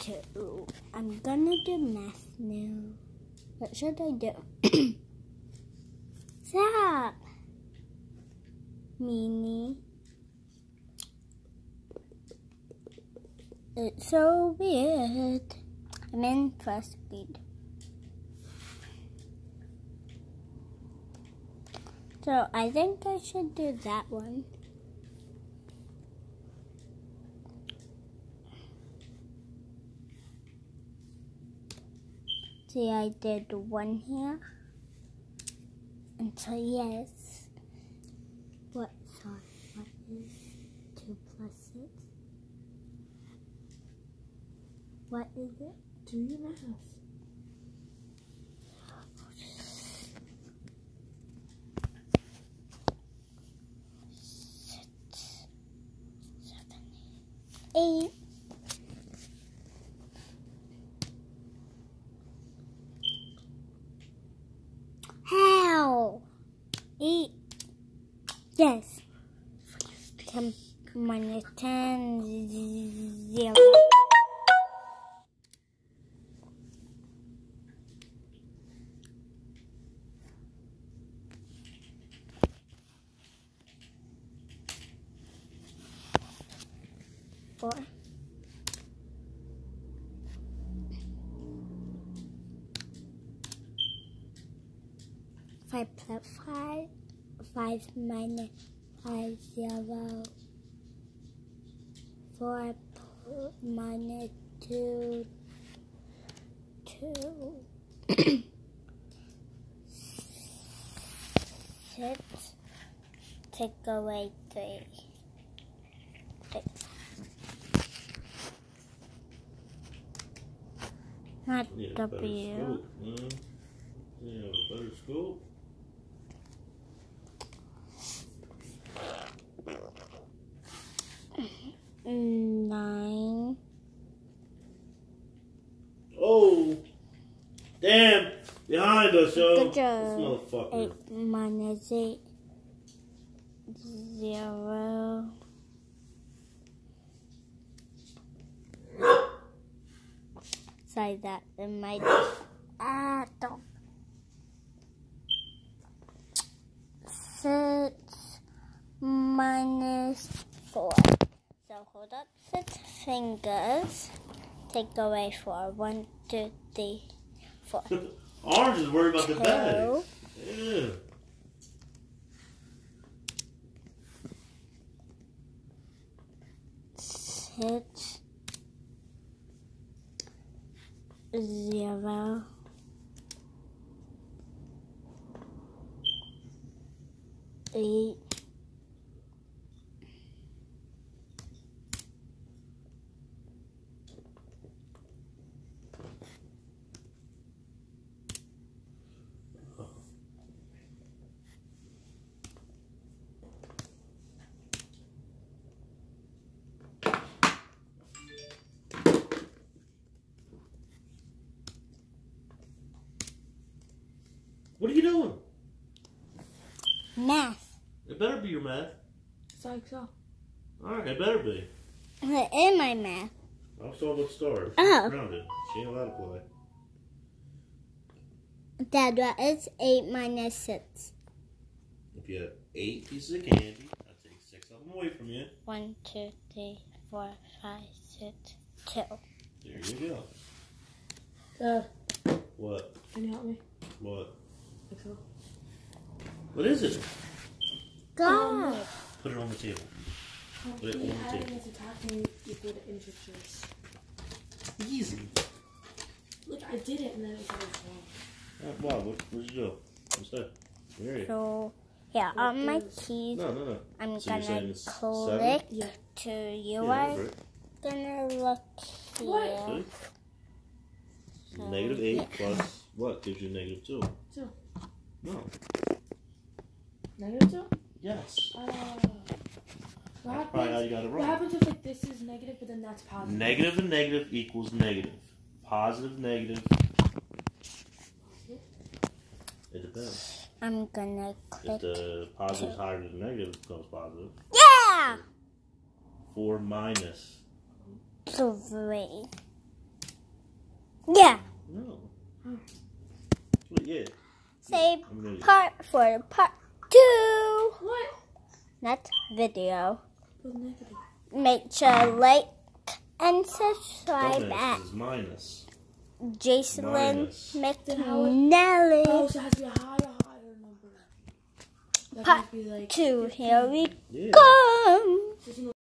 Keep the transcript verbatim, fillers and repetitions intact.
two. I'm gonna do math now. What should I do? That Mini. It's so weird. I'm in first speed. So I think I should do that one. See, I did one here. And so yes. What, sorry, what is two plus six? What is it? Do your math. Six, seven, eight. How? Eight. Yes. Ten minus ten, zero. Four. Five plus five. Five minus five, zero. Four minus two, two. Six. Take away three. Six. Not You need a better W. scope, man. You have a better scope. Nine. Oh, damn! Behind us, yo. Good job. This motherfucker. Eight minus eight. Zero. Sorry that in my ah don't. Six minus four. So hold up six fingers. Take away four. One, two, three, four. Orange is worried about the bag. Two. Yeah. Six. Zero. Eight. What are you doing? Math. It better be your math. Psych so. Alright, it better be. In my math. I'm still with stars. Oh. Grounded. She ain't allowed to play. Dad, what is eight minus six? If you have eight pieces of candy, I'll take six of them away from you. One, two, three, four, five, six, two. There you go. Dad, What? can you help me? What? Like so. What is it? God. Put it on the table. Put it Hopefully, on the adding table. and subtracting equal to integers. Easy. Look, I did it and then it said it's wrong. Alright, Bob, what, what'd you do? What's that? Where are you? So, here on my keys, No, no, no. I'm So you're saying gonna it's click Yeah. to you. Yeah, I'm right. gonna look here. What? See? Negative eight plus what gives you negative two? Two. No. Negative two? Yes. Uh, what That's probably how happens, you got it what wrong. happens if like this is negative but then that's positive? Negative and negative equals negative. Positive, negative. It depends. I'm gonna If click. the positive is higher than the negative, it becomes positive. Yeah! Four minus. Three. Yeah. No. Oh. Well, yeah. Say I'm gonna- part for part two. What? Next video. Was negative. Make sure to like and subscribe Bonus at is minus. Jason Minus. McNally. Oh, so it has to be a higher, higher number. That Part has to be like two. Here we Yeah. come. fifteen.